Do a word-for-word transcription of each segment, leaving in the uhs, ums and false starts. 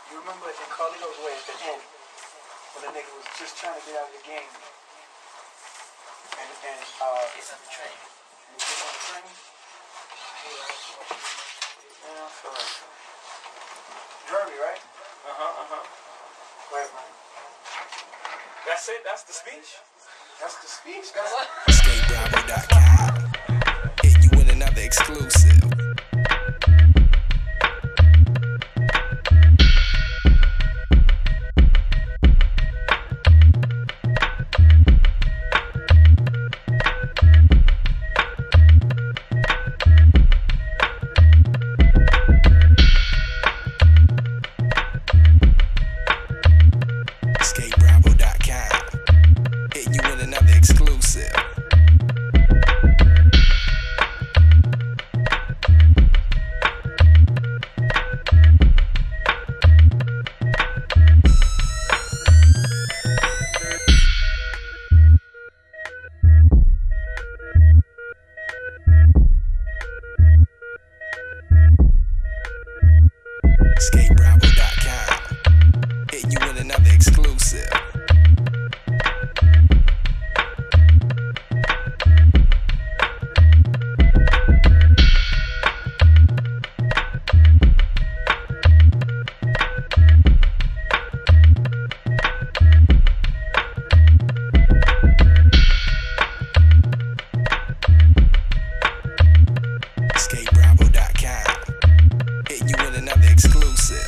You remember in Carlito's Way at the end, when the nigga was just trying to get out of the game, and and uh, It's on the train. and he get on the train. Yeah, I feel like so. Drury, right? Uh huh. Uh huh. Wait, man. That's it. That's the speech. That's the speech. That's Skate Bravo dot com. Hit you with another exclusive. Skate Bravo dot com. Hit you with another exclusive. Skate Bravo dot com. Hit you with another exclusive. Skate Bravo dot com. Hit you with another exclusive.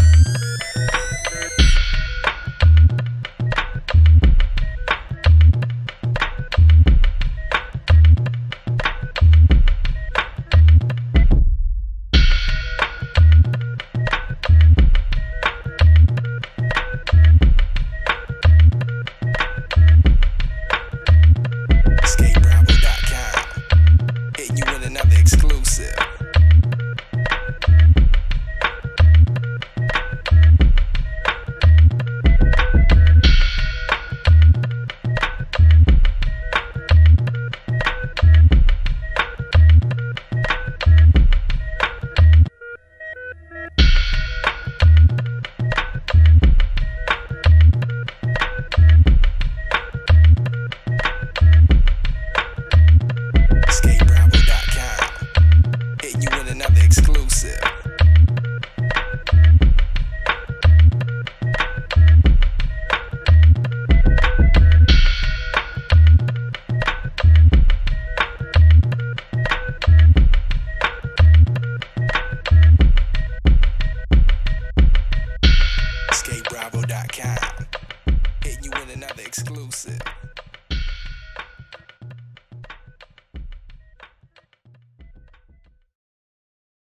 Skate Bravo dot com. Hit you with another exclusive. Skate Bravo dot com. Hit you with another exclusive. Skate Bravo dot com. Hit you with another exclusive.